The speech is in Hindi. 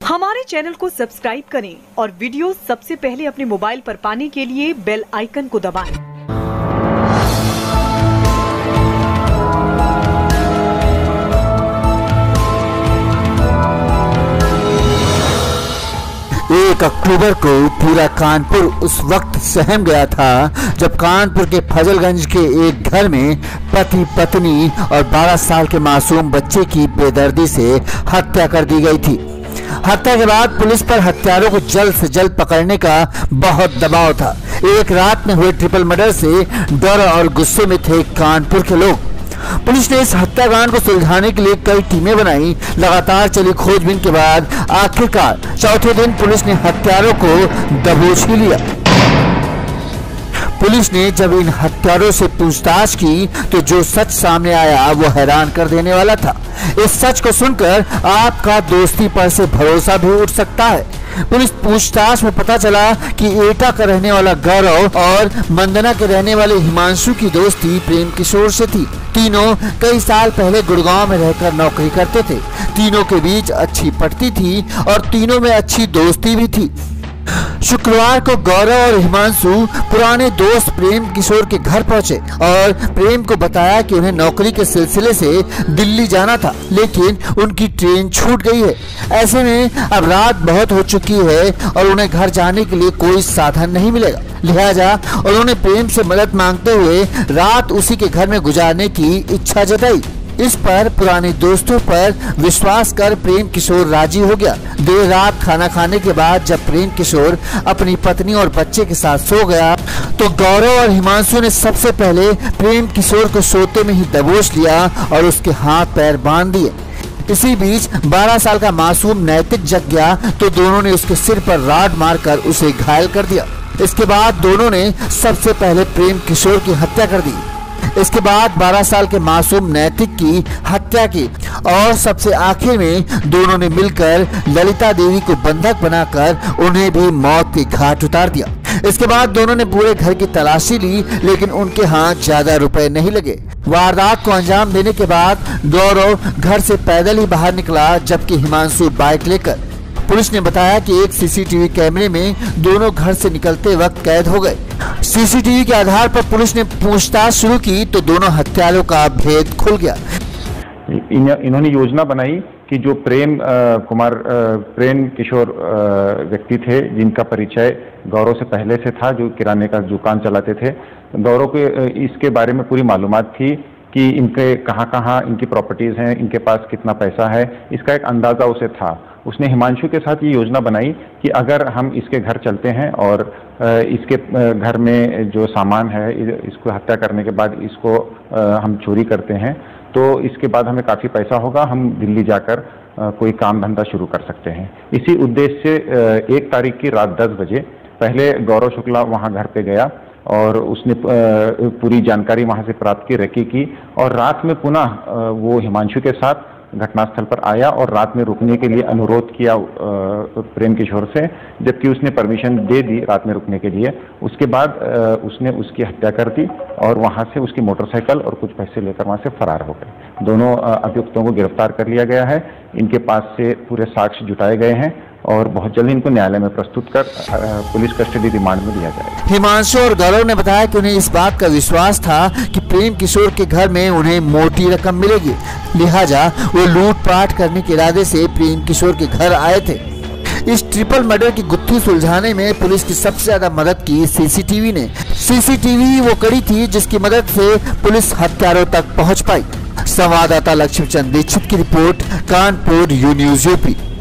हमारे चैनल को सब्सक्राइब करें और वीडियो सबसे पहले अपने मोबाइल पर पाने के लिए बेल आइकन को दबाएं। एक अक्टूबर को पूरा कानपुर उस वक्त सहम गया था जब कानपुर के फजलगंज के एक घर में पति पत्नी और 12 साल के मासूम बच्चे की बेदर्दी से हत्या कर दी गई थी। हत्या के बाद पुलिस पर हत्यारों को जल्द से जल्द पकड़ने का बहुत दबाव था। एक रात में हुए ट्रिपल मर्डर से डर और गुस्से में थे कानपुर के लोग। पुलिस ने इस हत्याकांड को सुलझाने के लिए कई टीमें बनाई। लगातार चली खोजबीन के बाद आखिरकार चौथे दिन पुलिस ने हत्यारों को दबोच ही लिया। पुलिस ने जब इन हत्यारों से पूछताछ की तो जो सच सामने आया वो हैरान कर देने वाला था। इस सच को सुनकर आपका दोस्ती पर से भरोसा भी उठ सकता है। पुलिस पूछताछ में पता चला कि एटा का रहने वाला गौरव और मंदना के रहने वाले हिमांशु की दोस्ती प्रेम किशोर से थी। तीनों कई साल पहले गुड़गांव में रहकर नौकरी करते थे। तीनों के बीच अच्छी पटती थी और तीनों में अच्छी दोस्ती भी थी। शुक्रवार को गौरव और हिमांशु पुराने दोस्त प्रेम किशोर के घर पहुंचे और प्रेम को बताया कि उन्हें नौकरी के सिलसिले से दिल्ली जाना था, लेकिन उनकी ट्रेन छूट गई है। ऐसे में अब रात बहुत हो चुकी है और उन्हें घर जाने के लिए कोई साधन नहीं मिलेगा। लिहाजा उन्होंने प्रेम से मदद मांगते हुए रात उसी के घर में गुजारने की इच्छा जताई। इस पर पुराने दोस्तों पर विश्वास कर प्रेम किशोर राजी हो गया। देर रात खाना खाने के बाद जब प्रेम किशोर अपनी पत्नी और बच्चे के साथ सो गया तो गौरव और हिमांशु ने सबसे पहले प्रेम किशोर को सोते में ही दबोच लिया और उसके हाथ पैर बांध दिए। इसी बीच 12 साल का मासूम नैतिक जग गया तो दोनों ने उसके सिर पर राड मारकर उसे घायल कर दिया। इसके बाद दोनों ने सबसे पहले प्रेम किशोर की हत्या कर दी। इसके बाद 12 साल के मासूम नैतिक की हत्या की और सबसे आखिर में दोनों ने मिलकर ललिता देवी को बंधक बनाकर उन्हें भी मौत के घाट उतार दिया। इसके बाद दोनों ने पूरे घर की तलाशी ली, लेकिन उनके हाथ ज्यादा रुपए नहीं लगे। वारदात को अंजाम देने के बाद गौरव घर से पैदल ही बाहर निकला, जबकि हिमांशु बाइक लेकर। पुलिस ने बताया कि एक सीसीटीवी कैमरे में दोनों घर से निकलते वक्त कैद हो गए। सीसीटीवी के आधार पर पुलिस ने पूछताछ शुरू की तो दोनों हत्यारों का भेद खुल गया। इन्होंने योजना बनाई कि जो प्रेम किशोर व्यक्ति थे जिनका परिचय गौरव से पहले से था, जो किराने का दुकान चलाते थे, गौरव को इसके बारे में पूरी मालूमात थी कि इनके कहाँ इनकी प्रॉपर्टीज हैं, इनके पास कितना पैसा है, इसका एक अंदाजा उसे था। उसने हिमांशु के साथ ये योजना बनाई कि अगर हम इसके घर चलते हैं और इसके घर में जो सामान है इसको हत्या करने के बाद इसको हम चोरी करते हैं तो इसके बाद हमें काफ़ी पैसा होगा, हम दिल्ली जाकर कोई काम धंधा शुरू कर सकते हैं। इसी उद्देश्य से 1 तारीख की रात 10 बजे पहले गौरव शुक्ला वहाँ घर पे गया और उसने पूरी जानकारी वहाँ से प्राप्त की, रेकी की और रात में पुनः वो हिमांशु के साथ घटनास्थल पर आया और रात में रुकने के लिए अनुरोध किया प्रेम किशोर से, जबकि उसने परमिशन दे दी रात में रुकने के लिए। उसके बाद उसने उसकी हत्या कर दी और वहां से उसकी मोटरसाइकिल और कुछ पैसे लेकर वहां से फरार हो गए। दोनों अभियुक्तों को गिरफ्तार कर लिया गया है। इनके पास से पूरे साक्ष्य जुटाए गए हैं और बहुत जल्द इनको न्यायालय में प्रस्तुत कर पुलिस कस्टडी रिमांड में लिया जाएगा। हिमांशु और गौरव ने बताया कि उन्हें इस बात का विश्वास था कि प्रेम किशोर के घर में उन्हें मोटी रकम मिलेगी, लिहाजा वो लूटपाट करने के इरादे से प्रेम किशोर के घर आए थे। इस ट्रिपल मर्डर की गुत्थी सुलझाने में पुलिस की सबसे ज्यादा मदद की सीसीटीवी ने। सीसीटीवी वो कड़ी थी जिसकी मदद से पुलिस हत्यारों तक पहुंच पाई। संवाददाता लक्ष्मीचंद दीक्षित की रिपोर्ट, कानपुर, यू न्यूज़ यूपी।